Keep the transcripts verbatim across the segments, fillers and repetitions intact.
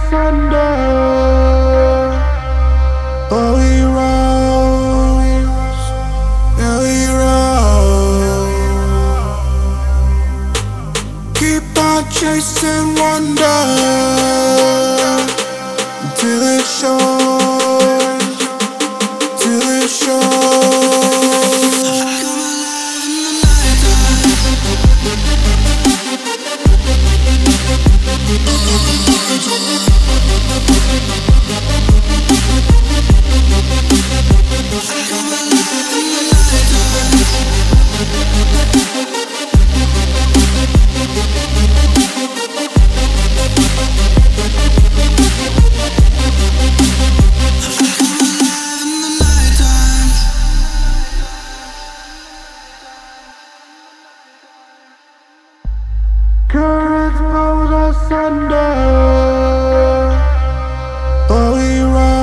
asunder. Oh, we rose, yeah, we rose. Keep on chasing wonder till it shows, till it shows. Currents pulled us under. Oh, we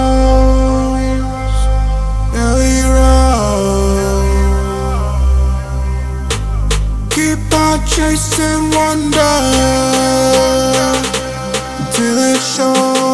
rose, yeah, we rose. Keep on chasing wonder till it shows.